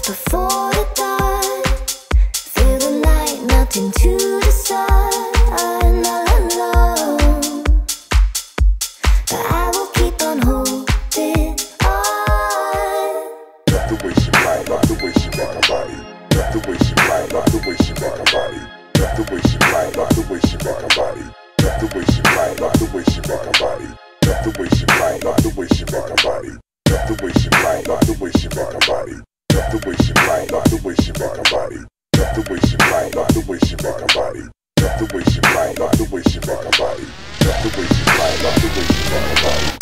before the dawn. Feel the night melt into the sun. All alone, but I will keep on holding on. Love the way she ride, love the way she rock her body. Love the way she ride, love the way she rock her body. Love the way she ride, love the way she rock her body. Love the way she ride, love the way she rock her body. Love the way she ride, love the way she rock her body. Love the way she ride, love the way she rock her body. Love the way she ride, love the way she rock her body. Love the way she ride, love the way she rock her body. Love the way she ride, love the way she rock her body. Love the way she ride, love the way she rock her body.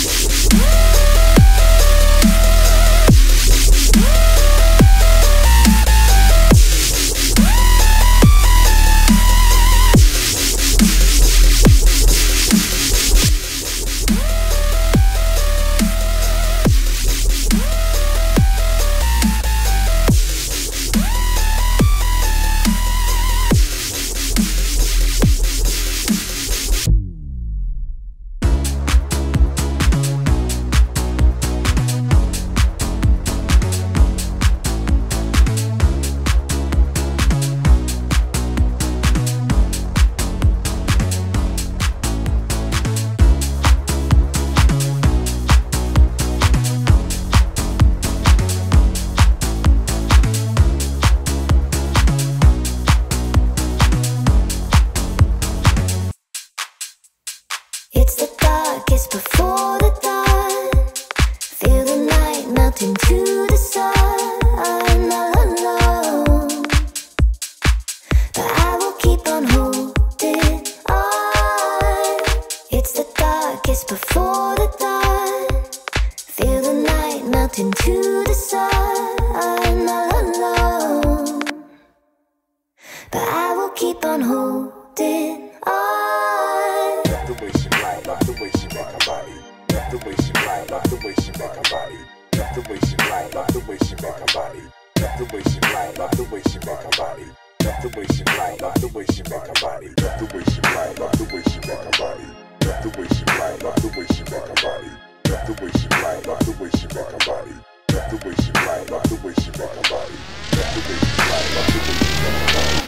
It's the darkest before the dawn. Feel the night melt into the sun. I'm all alone, but I will keep on holding on. It's the darkest before the dawn. Feel the night melt into the sun. I'm all alone, but I will keep on holding on. Love the way she ride, love the way she rock her body. Love the way she ride, love the way she rock her body. Love the way she ride, love the way she rock her body. Love the way she ride, love the way she rock her body. Love the way she ride, love the way she rock her body. Love the way she ride, love the way she rock her body. Love the way she ride, love the way she rock her body. Love the way she ride, love the way she rock her body. Love the way she ride, love the way she rock her body. Love the way she ride, love the way she rock her body.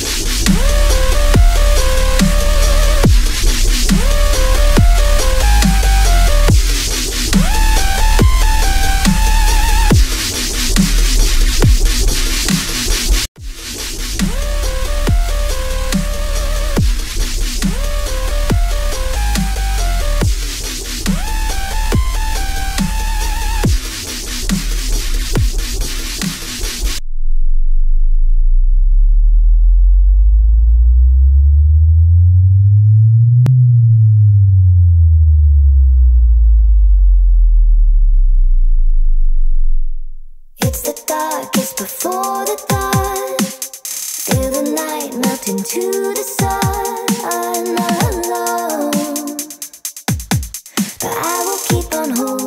It's the darkest before the dawn. Feel the night melt into the sun. I'm all alone, but I will keep on holding